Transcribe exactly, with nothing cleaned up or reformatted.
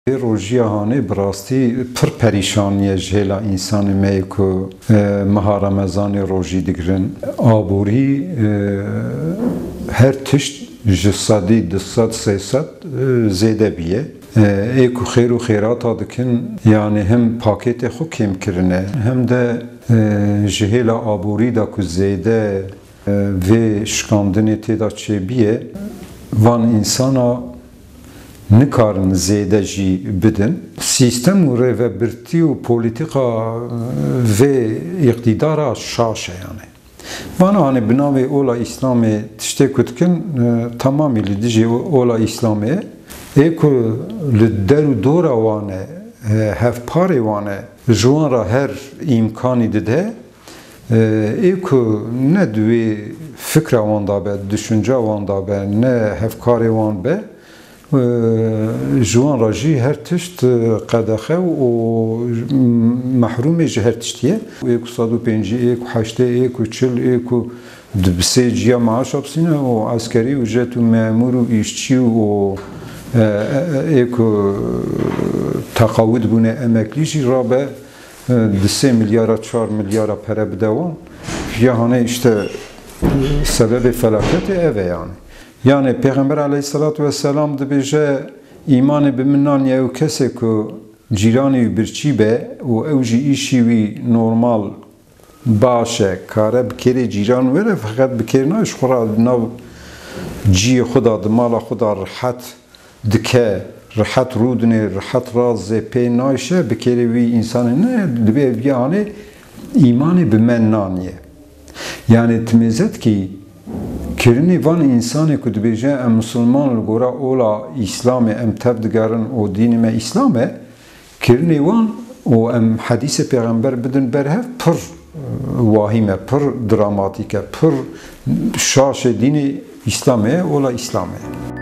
روژیا هانی براستی پر پریشانی جهلا انسان میکو مها رمضان روژی دگرن آبوری هر تشت جسدی دست سیصد زیده بیه ایکو خیر و خیرات دکن یعنی هم پاکت خو کم کرنه هم ده جهلا آبوری دا کو زیده و شکاندنی تیدا چه بیه وان انسانا نکارن زیده جی بدن سیستم و ریوبرتی و پولیتیکا و اقتدارا شاشه یعنی وانا hani binavi ola İslam'ı tişte kutken tamamı lidiji ola İslam'ı eko lideru dora vane hevpare vane juanra her imkanı dede eko ne düve fikra vanda be düşünce vanda be ne hevkare van be جوان راجی هر تشت قدخه و محروم جه هر تشتیه ایکو صد و پنجی ایکو هشته ایکو چل ایکو دبسه جیا معاش بسینه و عسکری و جت و مامور و ایشچی و ایکو تقاعد بونه emeklici رابه دسه میلیارد چهار میلیارد پره بدوان یهانه işte sebep felaket eve yani. Yani Peygamber aleyhissalatu vesselam dibêje îmanê bi min naniye û kesê ku cîranê wî birçî be û ew jî îşî wî normal baş e kare bikêrê cîran were feqet bikêrina ji xwe re nav ciyê xwe da di mala xwe da rihet dike rihet rûdinê rihet razê pê nayşe bikêrê wî însanê ne dibe ev yanê îmanê bi min naniye yani timêzet ki Kirini van insanı ku dibêje em Müslüman li gora ola İslamê em tev digerin û dînê me İslam e kirinê wan û em hadîsê pêxember bidin berhev pir wahîm e pir dramatîk e pir şaşê dînê İslam e ola İslam e